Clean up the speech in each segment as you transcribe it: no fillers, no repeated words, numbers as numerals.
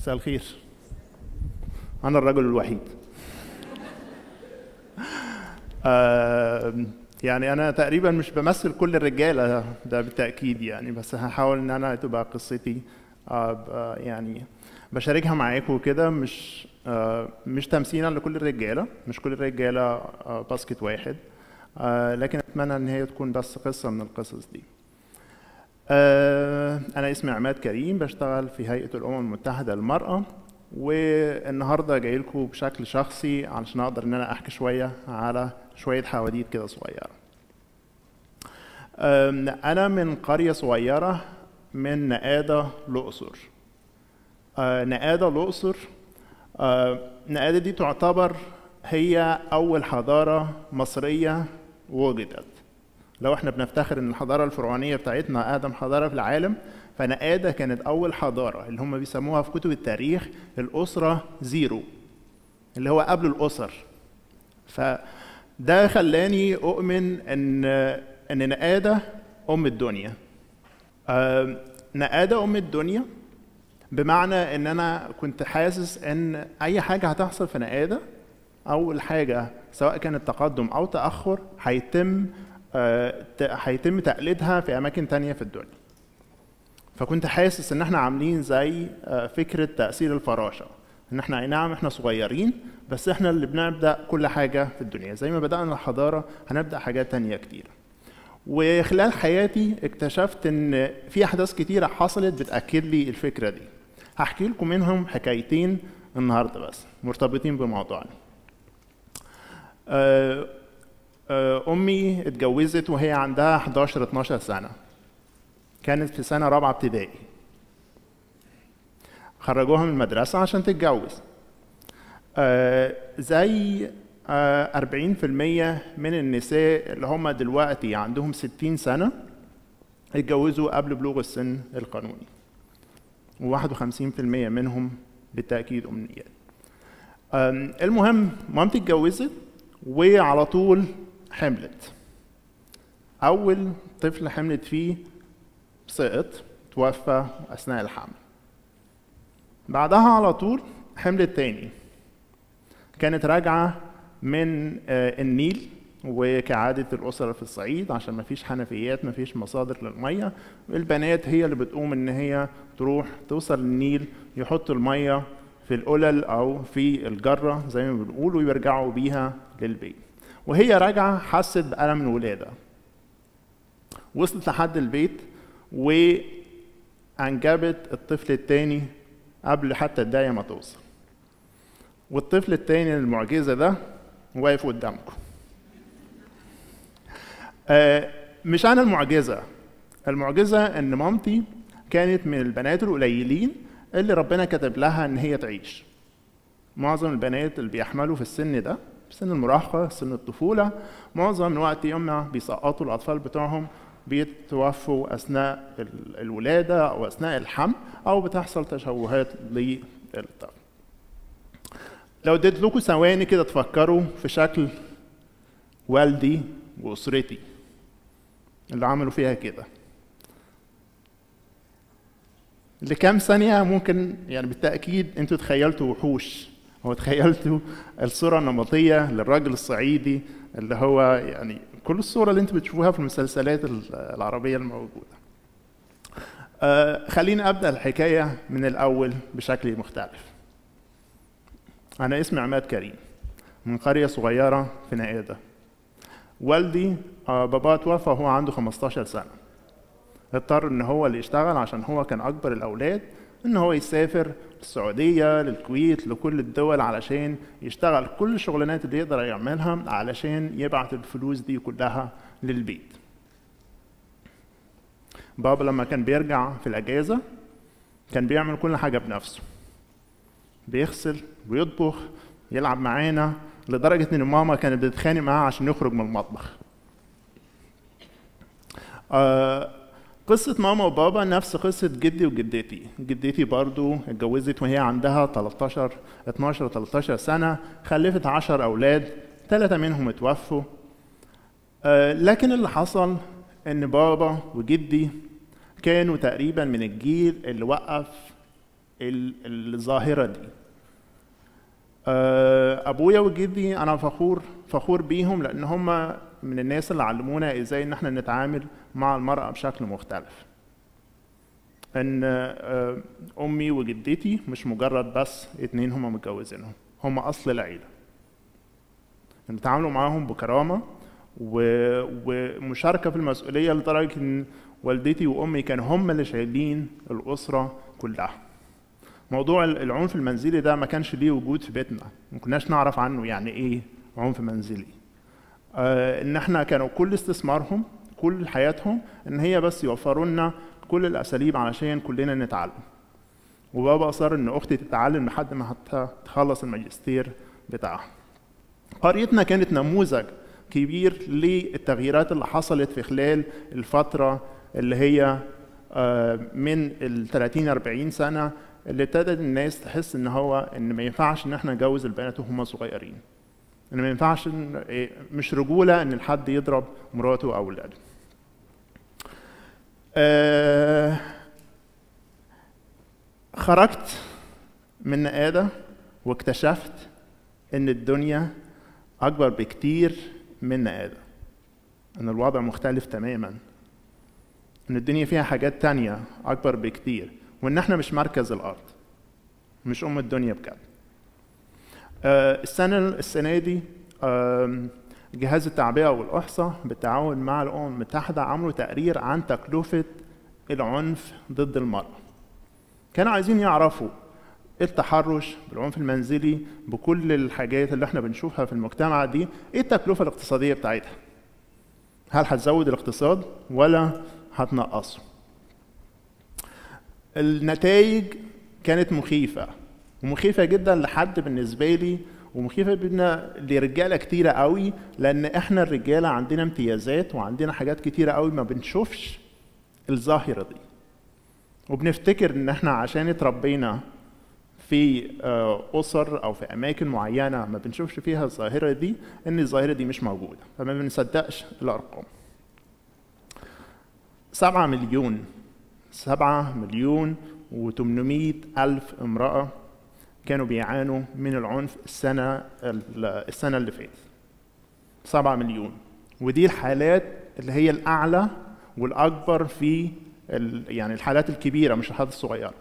مساء الخير. أنا الرجل الوحيد. يعني أنا تقريبا مش بمثل كل الرجالة ده بالتأكيد يعني، بس هحاول إن أنا تبقى قصتي يعني بشاركها معاكم كده، مش تمثيلا لكل الرجالة، مش كل الرجالة باسكت واحد، لكن أتمنى إن هي تكون بس قصة من القصص دي. أنا اسمي عماد كريم، بشتغل في هيئة الأمم المتحدة للمرأة، والنهارده جاي لكم بشكل شخصي علشان أقدر إن أنا أحكي شوية على شوية حواديت كده صغيرة. أنا من قرية صغيرة من نقادة الأقصر. نقادة الأقصر، نقادة دي تعتبر هي أول حضارة مصرية وجدت. لو احنا بنفتخر ان الحضاره الفرعونيه بتاعتنا اقدم حضاره في العالم، فنقاده كانت اول حضاره اللي هم بيسموها في كتب التاريخ الاسره زيرو، اللي هو قبل الاسر. فده خلاني اؤمن ان نقاده ام الدنيا. نقاده ام الدنيا بمعنى ان انا كنت حاسس ان اي حاجه هتحصل في نقاده، اول حاجه سواء كانت تقدم او تاخر هيتم تقليدها في اماكن تانية في الدنيا. فكنت حاسس ان احنا عاملين زي فكرة تأثير الفراشة، ان احنا اي نعم احنا صغيرين، بس احنا اللي بنبدأ كل حاجة في الدنيا. زي ما بدأنا الحضارة هنبدأ حاجات تانية كتير. وخلال حياتي اكتشفت ان في احداث كتيرة حصلت بتأكد لي الفكرة دي. هحكي لكم منهم حكايتين النهاردة بس مرتبطين بموضوعنا. أمي اتجوزت وهي عندها 11-12 سنة، كانت في سنة رابعة ابتدائي. خرجوها من المدرسة عشان تتجوز. زي 40% من النساء اللي هم دلوقتي عندهم 60 سنة اتجوزوا قبل بلوغ السن القانوني، و51% منهم بالتأكيد أمنيات. المهم مامتي اتجوزت وعلى طول حملت. أول طفل حملت فيه سقط، توفى أثناء الحمل. بعدها على طول حملت تاني، كانت راجعة من النيل، وكعادة الأسرة في الصعيد عشان مفيش حنفيات مفيش مصادر للمية، البنات هي اللي بتقوم إن هي تروح توصل للنيل، يحطوا المية في القلل أو في الجرة زي ما بنقول، ويرجعوا بيها للبيت. وهي راجعة حست بألم الولادة، وصلت لحد البيت وأنجبت الطفل التاني قبل حتى الداية ما توصل. والطفل التاني المعجزة ده واقف قدامكم. مش أنا المعجزة إن مامتي كانت من البنات القليلين اللي ربنا كتب لها إن هي تعيش. معظم البنات اللي بيحملوا في السن ده، في سن المراهقة، سن الطفولة، معظم الوقت يوم بيسقطوا الأطفال بتوعهم بيتوفوا أثناء الولادة أو أثناء الحمل، أو بتحصل تشوهات للطفل. لو اديت لكم ثواني كده تفكروا في شكل والدي وأسرتي اللي عملوا فيها كده، لكام ثانية ممكن يعني بالتأكيد انتوا تخيلتوا وحوش، أو تخيلتوا الصورة النمطية للراجل الصعيدي اللي هو يعني كل الصورة اللي انتوا بتشوفوها في المسلسلات العربية الموجودة. خليني أبدأ الحكاية من الأول بشكل مختلف. أنا اسمي عماد كريم، من قرية صغيرة في نقادة. والدي بابا توفى وهو عنده 15 سنة. اضطر ان هو اللي يشتغل عشان هو كان اكبر الاولاد، ان هو يسافر للسعودية للكويت لكل الدول علشان يشتغل كل الشغلانات اللي يقدر يعملها علشان يبعت الفلوس دي كلها للبيت. بابا لما كان بيرجع في الاجازة كان بيعمل كل حاجة بنفسه، بيغسل ويطبخ يلعب معانا، لدرجة ان ماما كانت بتتخانق معاه عشان يخرج من المطبخ. قصة ماما وبابا نفس قصة جدي وجدتي. جدتي برضو اتجوزت وهي عندها 12-13 سنة، خلفت 10 أولاد، 3 منهم اتوفوا. لكن اللي حصل إن بابا وجدي كانوا تقريبا من الجيل اللي وقف الظاهرة دي. أبويا وجدي أنا فخور بيهم، لأن هم من الناس اللي علمونا إزاي إن احنا نتعامل مع المرأة بشكل مختلف. إن أمي وجدتي مش مجرد بس اتنين هم متجوزينهم، هم أصل العيلة. نتعاملوا معاهم بكرامة ومشاركة في المسؤولية، لدرجة إن والدتي وأمي كانوا هم اللي شايلين الأسرة كلها. موضوع العنف المنزلي ده ما كانش ليه وجود في بيتنا، ما كناش نعرف عنه يعني إيه عنف منزلي. إن إحنا كانوا كل استثمارهم كل حياتهم إن هي بس يوفروا لنا كل الأساليب علشان كلنا نتعلم. وبابا أصر إن أختي تتعلم لحد ما حتى تخلص الماجستير بتاعها. قريتنا كانت نموذج كبير للتغييرات اللي حصلت في خلال الفترة اللي هي من ال 30-40 سنة، اللي ابتدت الناس تحس ان ما ينفعش ان احنا نجوز البنات وهم صغيرين، ان ما ينفعش مش رجولة ان الحد يضرب مراته او اولاده. خرجت من نقادة واكتشفت ان الدنيا اكبر بكتير من نقادة، ان الوضع مختلف تماما، ان الدنيا فيها حاجات تانية اكبر بكتير، وان احنا مش مركز الارض، مش الدنيا بجد. السنة دي جهاز التعبئة والإحصاء بالتعاون مع الأمم المتحدة عملوا تقرير عن تكلفة العنف ضد المرأة. كانوا عايزين يعرفوا التحرش بالعنف المنزلي بكل الحاجات اللي احنا بنشوفها في المجتمع دي، ايه التكلفة الاقتصادية بتاعتها؟ هل هتزود الاقتصاد ولا هتنقصه؟ النتائج كانت مخيفة، ومخيفة جدا لحد بالنسبة لي، ومخيفة لرجالة كتيرة قوي، لأن احنا الرجالة عندنا امتيازات وعندنا حاجات كتيرة قوي ما بنشوفش الظاهرة دي، وبنفتكر ان احنا عشان اتربينا في أسر أو في أماكن معينة ما بنشوفش فيها الظاهرة دي، إن الظاهرة دي مش موجودة، فما بنصدقش الأرقام. 7 مليون و800 ألف امرأة كانوا بيعانوا من العنف السنة اللي فاتت. 7 مليون، ودي الحالات اللي هي الأعلى والأكبر في يعني الحالات الكبيرة مش الحالات الصغيرة.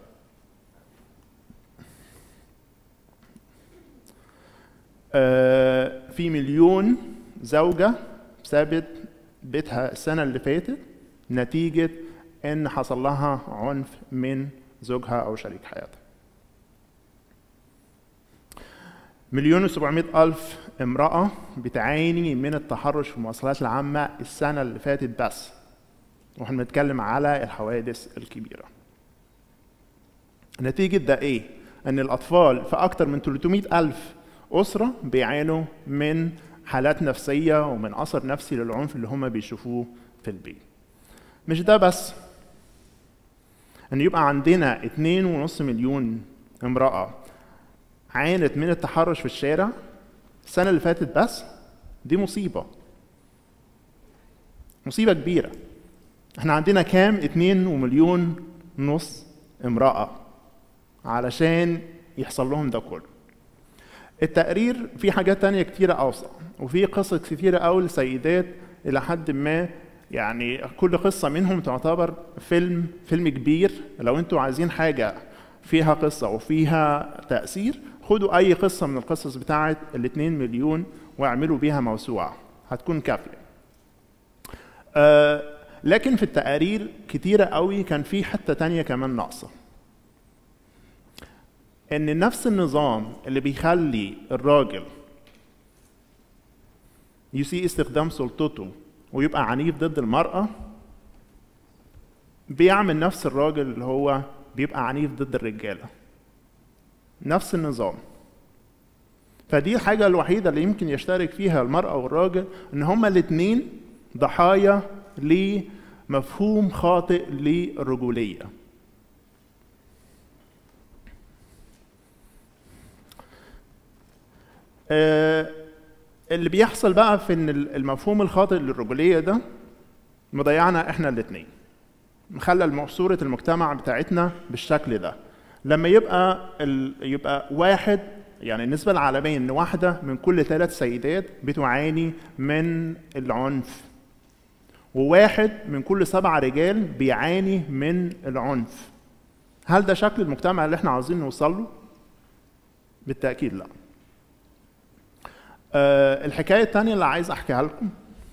في 1 مليون زوجة سابت بيتها السنة اللي فاتت نتيجة إن حصل لها عنف من زوجها أو شريك حياتها. 1,700,000 امرأة بتعاني من التحرش في المواصلات العامة السنة اللي فاتت بس، واحنا بنتكلم على الحوادث الكبيرة. نتيجة ده إيه؟ إن الأطفال في أكتر من 300,000 أسرة بيعانوا من حالات نفسية ومن أثر نفسي للعنف اللي هم بيشوفوه في البيت. مش ده بس، أن يبقى عندنا 2.5 مليون امرأة عانت من التحرش في الشارع السنة اللي فاتت بس، دي مصيبة كبيرة. احنا عندنا كام؟ 2.5 مليون امرأة علشان يحصل لهم ده كله. التقرير فيه حاجات تانية كتيرة أوسع، وفيه قصص كتيرة أوي لسيدات إلى حد ما، يعني كل قصة منهم تعتبر فيلم كبير. لو انتوا عايزين حاجة فيها قصة وفيها تأثير، خدوا أي قصة من القصص بتاعت 2 مليون واعملوا بيها موسوعة، هتكون كافية. لكن في التقارير كتيرة قوي كان في حتة تانية كمان ناقصة، إن نفس النظام اللي بيخلي الراجل يسيء استخدام سلطته ويبقى عنيف ضد المرأة، بيعمل نفس الراجل اللي هو بيبقى عنيف ضد الرجالة، نفس النظام. فدي الحاجة الوحيدة اللي يمكن يشترك فيها المرأة والراجل، إن هما الاتنين ضحايا لمفهوم خاطئ للرجولية. اللي بيحصل بقى في ان المفهوم الخاطئ للرجولية ده مضيعنا احنا الاتنين، مخلى صورة المجتمع بتاعتنا بالشكل ده. لما يبقى واحد، يعني النسبة العالمية إن واحدة من كل 3 سيدات بتعاني من العنف، وواحد من كل 7 رجال بيعاني من العنف. هل ده شكل المجتمع اللي احنا عاوزين نوصل له؟ بالتأكيد لا. الحكاية الثانية اللي عايز أحكيها لكم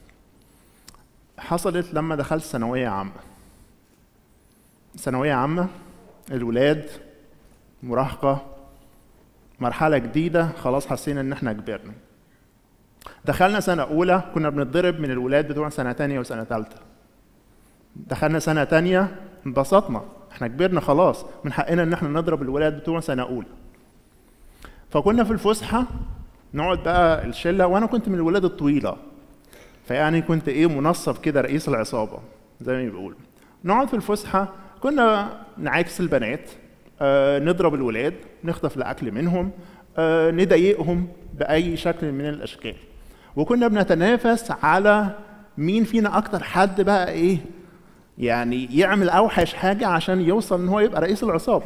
حصلت لما دخلت ثانوية عامة. ثانوية عامة، الولاد مراهقة، مرحلة جديدة، خلاص حسينا إن احنا كبرنا. دخلنا سنة أولى كنا بنتضرب من الولاد بتوع سنة تانية وسنة تالتة. دخلنا سنة تانية انبسطنا، احنا كبرنا خلاص، من حقنا إن احنا نضرب الولاد بتوع سنة أولى. فكنا في الفسحة نقعد بقى الشلة، وأنا كنت من الولاد الطويلة، فيعني كنت منصب كده رئيس العصابة زي ما بيقولوا. نقعد في الفسحة كنا نعاكس البنات، نضرب الولاد، نخطف الأكل منهم، نضايقهم بأي شكل من الأشكال. وكنا بنتنافس على مين فينا أكتر حد بقى يعني يعمل أوحش حاجة عشان يوصل إن هو يبقى رئيس العصابة.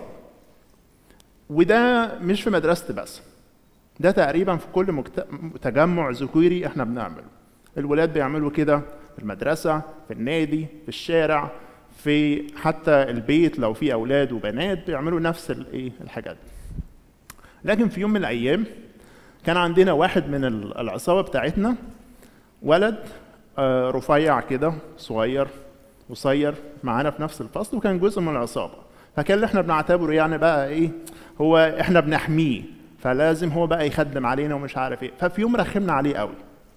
وده مش في مدرستي بس، ده تقريبا في كل تجمع ذكوري احنا بنعمله. الولاد بيعملوا كده في المدرسة، في النادي، في الشارع، في حتى البيت لو في أولاد وبنات بيعملوا نفس الحاجات. لكن في يوم من الأيام كان عندنا واحد من العصابة بتاعتنا، ولد رفيع كده صغير قصير معانا في نفس الفصل، وكان جزء من العصابة. فكان اللي احنا بنعتبره يعني بقى هو احنا بنحميه، فلازم هو بقى يخدم علينا ومش عارف ففي يوم رخمنا عليه قوي.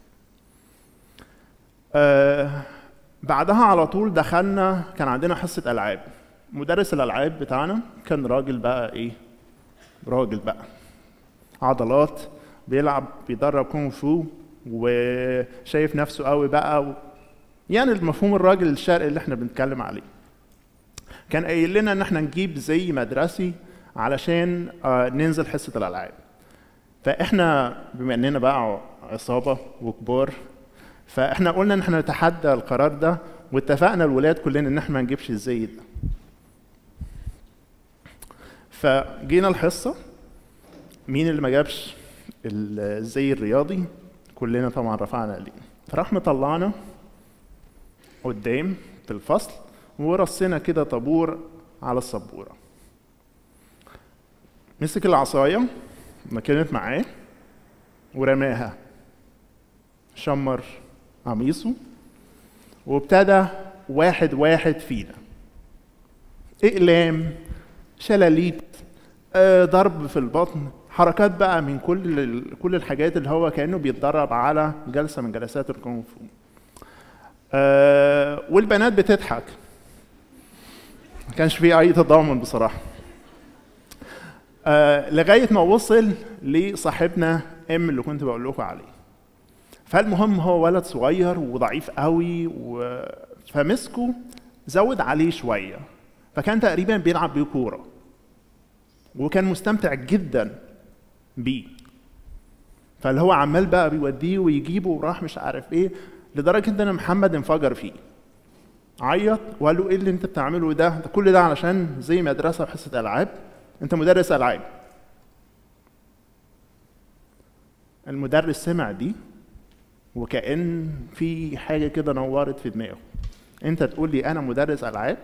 بعدها على طول دخلنا، كان عندنا حصة ألعاب. مدرس الألعاب بتاعنا كان راجل بقى راجل بقى عضلات، بيدرب كونغ فو وشايف نفسه قوي بقى يعني المفهوم الراجل الشرقي اللي احنا بنتكلم عليه. كان قايل لنا ان احنا نجيب زي مدرسي علشان ننزل حصة الألعاب. فاحنا بما اننا بقى عصابة وكبار، فاحنا قلنا ان احنا نتحدى القرار ده، واتفقنا الولاد كلنا ان احنا ما نجيبش الزي ده. فجينا الحصة، مين اللي ما جابش الزي الرياضي؟ كلنا طبعا رفعنا ايدينا. فراح مطلعنا قدام في الفصل ورصينا كده طابور على السبورة. مسك العصاية ما كانت معاه ورماها، شمر قميصه وابتدى واحد واحد فينا، اقلام، شلاليت، ضرب في البطن، حركات بقى من كل الحاجات اللي هو كأنه بيتدرب على جلسة من جلسات الكونغ فو. والبنات بتضحك، ما كانش فيه أي تضامن بصراحة. لغاية ما وصل لصاحبنا اللي كنت بقول لكم عليه. فالمهم هو ولد صغير وضعيف قوي، فمسكه زود عليه شوية، فكان تقريبا بيلعب بيه كورة وكان مستمتع جدا بيه. فاللي هو عمال بقى بيوديه ويجيبه وراح مش عارف لدرجة ان محمد انفجر فيه، عيط وقال له ايه اللي انت بتعمله ده كل ده علشان زي مدرسة وحصة ألعاب؟ انت مدرس ألعاب. المدرس سمع دي وكأن في حاجة كده نورت في دماغه، انت تقول لي انا مدرس ألعاب؟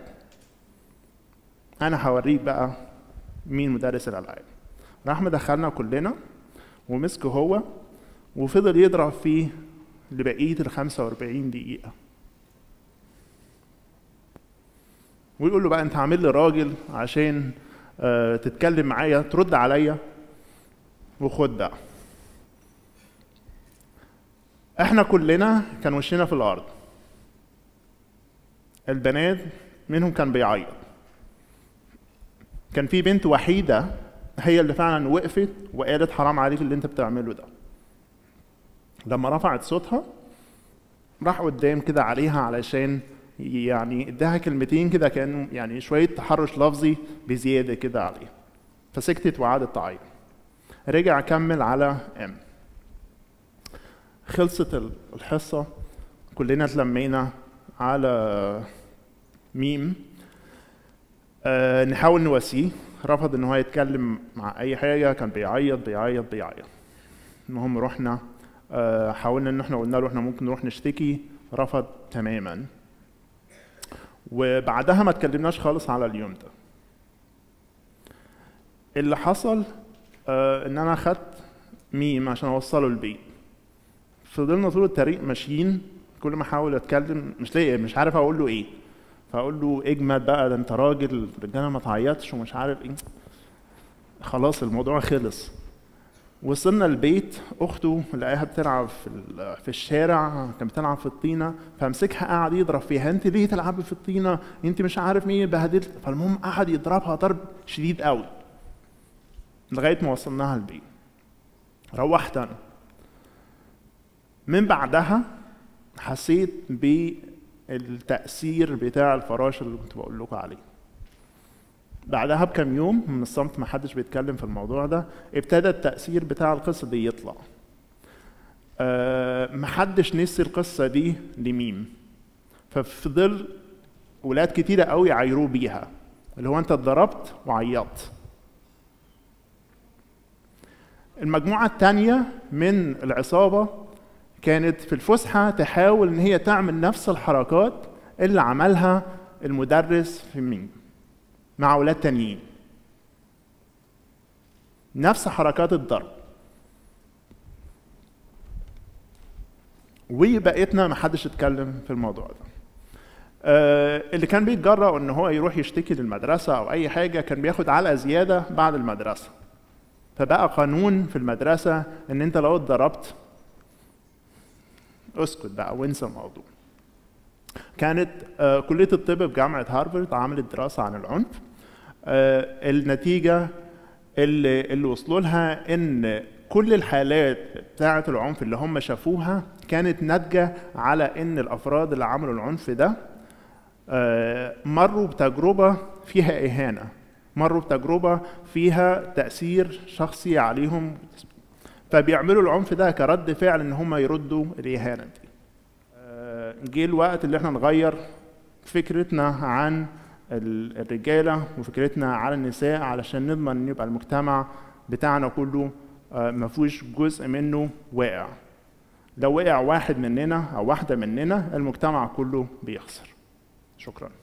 انا هوريك بقى مين مدرس الألعاب. راح مدخلنا كلنا ومسكه هو وفضل يضرب فيه لبقية 45 دقيقة، ويقول له بقى انت عامل لي راجل عشان تتكلم معايا ترد عليا، وخد بقى. احنا كلنا كان وشنا في الارض، البنات منهم كان بيعيط. كان في بنت وحيدة هي اللي فعلا وقفت وقالت حرام عليك اللي انت بتعمله ده. لما رفعت صوتها راح قدام كده عليها علشان يعني اداها كلمتين كده كانوا يعني شوية تحرش لفظي بزيادة كده عليها، فسكتت وقعدت تعيط. رجع كمل على خلصت الحصة، كلنا اتلمينا على ميم نحاول نواسيه. رفض ان هو يتكلم مع اي حاجه، كان بيعيط بيعيط بيعيط. المهم رحنا حاولنا ان احنا قلنا له احنا ممكن نروح نشتكي، رفض تماما. وبعدها ما اتكلمناش خالص على اليوم ده. اللي حصل ان انا خدت ميم عشان اوصله البيت. فضلنا طول الطريق ماشيين، كل ما احاول اتكلم مش لاقي، مش عارف اقول له ايه. فاقول له اجمد بقى، ده انت راجل، الرجاله ما تعيطش ومش عارف ايه. خلاص الموضوع خلص. وصلنا البيت، اخته لقاها بتلعب في الشارع، كانت بتلعب في الطينه، فمسكها قعد يضرب فيها، انت ليه تلعبي في الطينه؟ انت مش عارف مين بهدلت. فالمهم قعد يضربها ضرب شديد قوي لغايه ما وصلناها البيت. روحت انا. من بعدها حسيت بالتأثير بتاع الفراش اللي كنت بقول لكم عليه. بعدها بكم يوم من الصمت، ما حدش بيتكلم في الموضوع ده، ابتدى التأثير بتاع القصة دي يطلع. ما حدش نسي القصة دي لميم. ففضل ولاد كتيرة قوي يعايروه بيها، اللي هو انت اتضربت وعيطت. المجموعة التانية من العصابة كانت في الفسحة تحاول ان هي تعمل نفس الحركات اللي عملها المدرس في ميم مع اولاد تانيين، نفس حركات الضرب. وبقيتنا محدش اتكلم في الموضوع ده. اللي كان بيتجرأ ان هو يروح يشتكي للمدرسة او اي حاجة كان بياخد علقة زيادة بعد المدرسة. فبقى قانون في المدرسة ان انت لو اتضربت اسكت بقى وانسى الموضوع. كانت كلية الطب في جامعة هارفارد عملت دراسة عن العنف. النتيجة اللي وصلوا لها ان كل الحالات بتاعة العنف اللي هم شافوها كانت ناتجة على ان الافراد اللي عملوا العنف ده مروا بتجربة فيها اهانة، مروا بتجربة فيها تأثير شخصي عليهم، فبيعملوا العنف ده كرد فعل ان هم يردوا الاهانة دي. جه الوقت اللي احنا نغير فكرتنا عن الرجالة وفكرتنا على النساء علشان نضمن ان يبقى المجتمع بتاعنا كله ما فيهوش جزء منه واقع. لو وقع واحد مننا او واحدة مننا المجتمع كله بيخسر. شكرا.